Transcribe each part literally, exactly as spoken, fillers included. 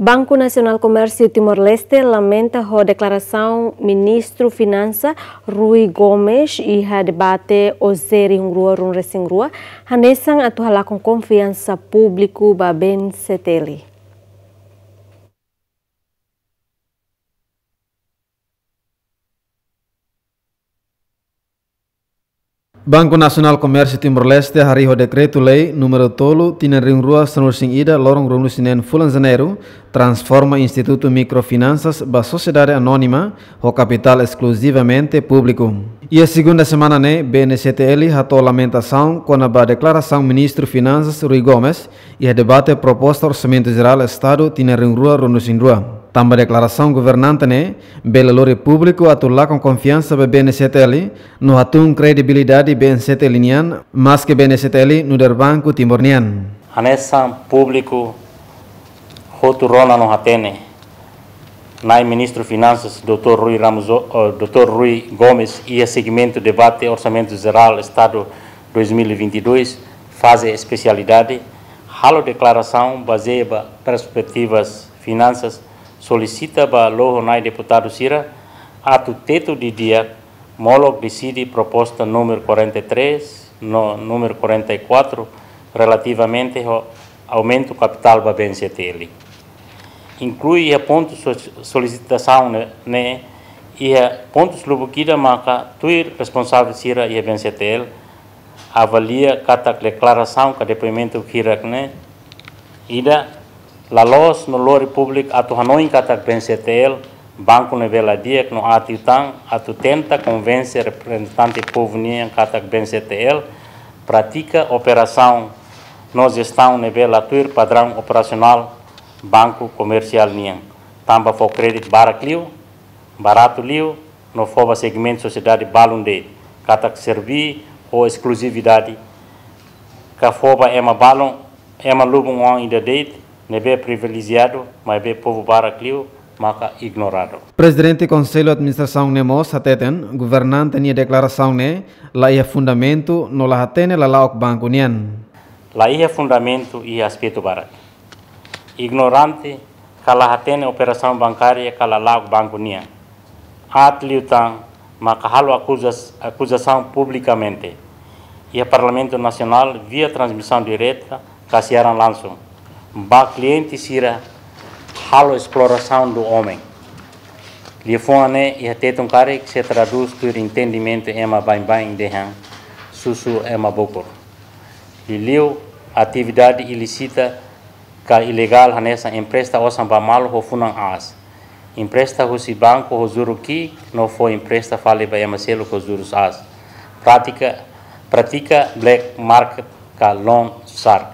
Banco Nacional Comércio Timor-Leste lamenta a declaração ministro Finança Rui Gomes e a debate Ozeri Hungrua Runresingrua hanesan atuhala com confiança público ba Ben Seteli. Banco Nacional Comércio Timor-Leste hari o decreto-lei número tolo tina ring rua Sanursing Ida lorong runu sinen fulan janeiro transforma Instituto Microfinanças ba sociedade anônima o capital exclusivamente público. E a segunda semana né, B N C T L hatou lamentação com a declaração ministro Finanças Rui Gomes e a debate proposta orçamento geral Estado tina ring rua runu sing rua. Tamba declaração governante né, bela lori público atular com confiança be B N C T L, no atum credibilidade B N C T L nian, mas que B N C T L no der banco timornian. Anessa público roturona no hatene, nai ministro Finanças doutor Rui Ramos, uh, doutor Rui Gomes e a segmento debate orçamento geral Estado dois mil e vinte e dois fase especialidade, halo declaração baseada perspectivas finanças solicita para o nai deputado Sira ato teto de dia Moloch decide proposta número quarenta e três no número quarenta e quatro relativamente ao aumento capital para B N C T L. Inclui a ponto solicitação né e a pontos lubuquida marca tuir responsável Sira e a B N C T L avalia cada declaração cada depoimento Kirak né ida la los no lori público atu hanoi kata B N C T L banco nevela dia no atu tang atu tenta convencer representante povo nia kata B N C T L pratica operação no gestão nevela tuir padrão operacional banco comercial nia tamba for credit barakliu barato liu no foba segmento sociedade balunde kata servir ou exclusividade ka foba ema balon ema lubung on ida date nebe privilegiado, mas be povo baraclio, maka ignorado. Presidente do Conselho de Administração Nemos hateten, governante nia declaração ne, lá ia fundamento no la hatene la laok banco nian. Lá ia fundamento e aspecto barak. Ignorante, kala hatene operação bancária kala laok banco nian. Atliutang, maka halo acusas, acusação publicamente. E o Parlamento Nacional via transmissão direta, casiaram lançam. Ba cliente sira halo exploração do homem. Lifone e até um cara que se traduz por entendimento ema bem bem dehan susu ema bokor. Liliu atividade ilícita ka ilegal hanessa empresta osam ba mal ho funang as. Empresta ho si banco ho zuruki no foi empresta fale ba ema selo ho zurus as. Prática pratica black market ka loan shark.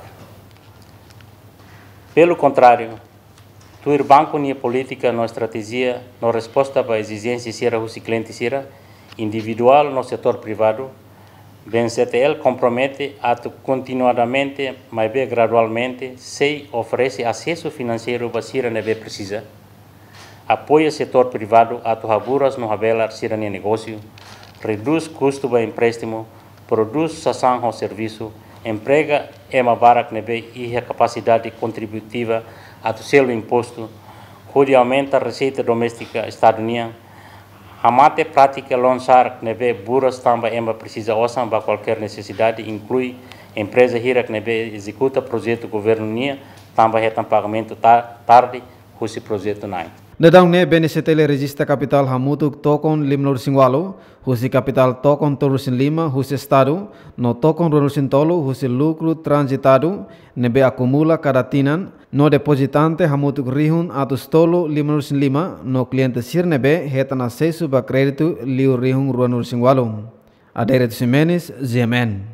Pelo contrário, tuir banco nia política no estratégia no resposta para exigências sira o cliente sira individual no setor privado, B N C T L compromete a continuadamente, mas bem gradualmente, se oferece acesso financeiro para sira nebe precisa, apoia o setor privado a tuhaburas no habelar sira nia negócio, reduz custo para empréstimo, produz sação ao serviço, emprega ema barak nebe e a capacidade contributiva a do selo imposto, onde aumenta a receita doméstica estadunidense, amate prática lançar nebe buras também ema precisa osam para qualquer necessidade, inclui empresa hira nebe executa projeto governo nia, também retam pagamento tarde, esse projeto não. Nedang ne B N C T L registra capital hamutuk tokon limnur singwalo, husi capital tokon torusin lima, husi estado, no tokon runusin tolo, husi lucro transitado, nebe acumula cada tinan, no depositante hamutuk rihun atus tolo limnurusin lima, no cliente sir nebe hetan acesso ba crédito liu rihun ruanur singwalo. Aderet Simenes, G M N.